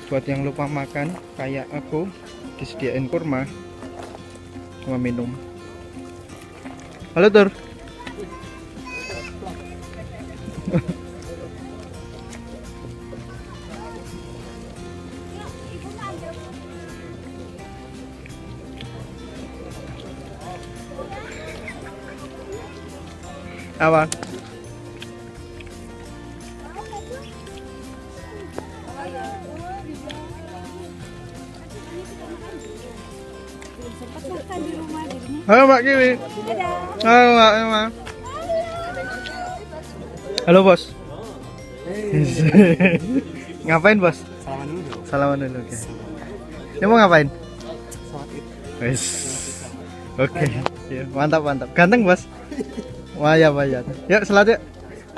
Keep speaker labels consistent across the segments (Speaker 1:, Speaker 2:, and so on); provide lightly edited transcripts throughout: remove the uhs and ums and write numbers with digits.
Speaker 1: buat yang lupa makan kayak aku, disediain kurma sama minum. Halo Tur. Apa? Halo Mbak Kiwi. Halo Mbak Emma. Halo Bos. Ngapain Bos?
Speaker 2: Salaman dulu.
Speaker 1: Salaman dulu. Oke. Ini mau ngapain? Wes. Oke. Ya, mantap mantap. Ganteng Bos. Wah ya Pak ya. Yuk selat yuk.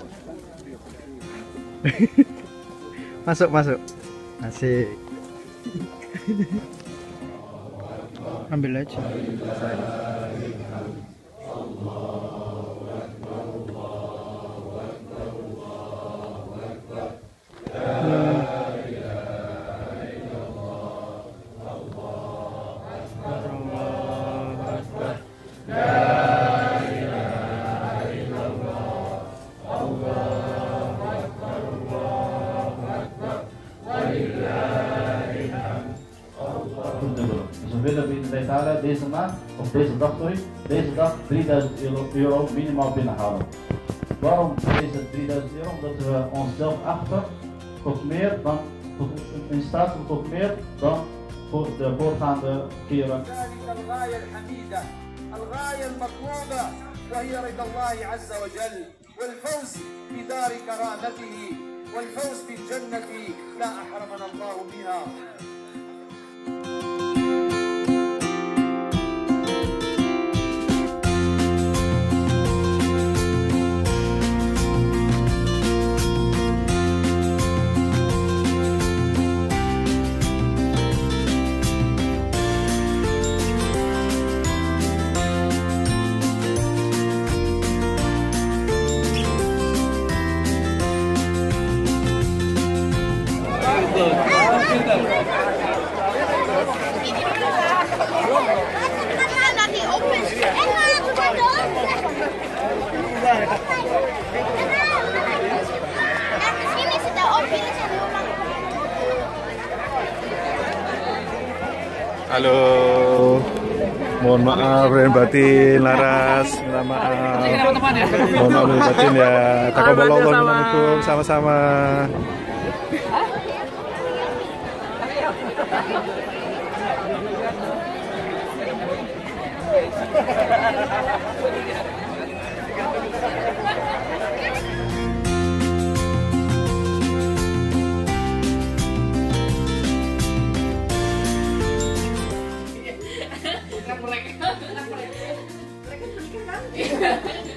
Speaker 1: Masuk masuk. Asik. Ambil aja.
Speaker 3: Dus we willen binnen deze maand, of deze dag sorry, deze dag 3000 euro minimaal binnenhalen. Waarom deze 3000 euro? Omdat we onszelf achter in staat zijn tot meer dan voor de voorgaande keren.
Speaker 4: والفوز بالجنة لا أحرمنا الله بها.
Speaker 5: Halo, mohon maaf dan batin Laras, minta maaf. Mohon maaf dan batin ya. Taqabbalallahu minna minkum, sama-sama.
Speaker 6: Mereka